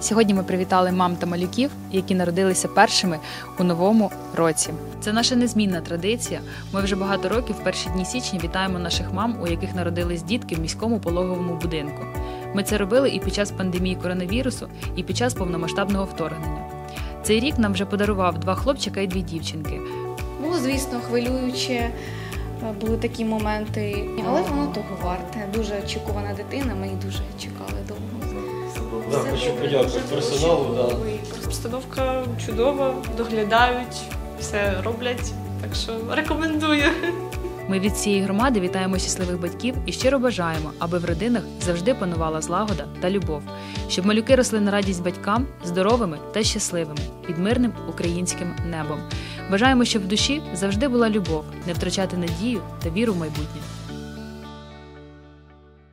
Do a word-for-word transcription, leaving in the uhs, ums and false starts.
Сьогодні ми привітали мам та малюків, які народилися першими у новому році. Це наша незмінна традиція. Ми вже багато років в перші дні січня вітаємо наших мам, у яких народились дітки в міському пологовому будинку. Ми це робили і під час пандемії коронавірусу, і під час повномасштабного вторгнення. Цей рік нам вже подарував два хлопчика і дві дівчинки. Було, звісно, хвилююче, були такі моменти, але воно того варте. Дуже очікувана дитина, ми її дуже чекали довго. Да, хочу подякувати персоналу. Да. Обстановка чудова, доглядають, все роблять, так що рекомендую. Ми від цієї громади вітаємо щасливих батьків і щиро бажаємо, аби в родинах завжди панувала злагода та любов, щоб малюки росли на радість батькам, здоровими та щасливими, під мирним українським небом. Бажаємо, щоб в душі завжди була любов, не втрачати надію та віру в майбутнє.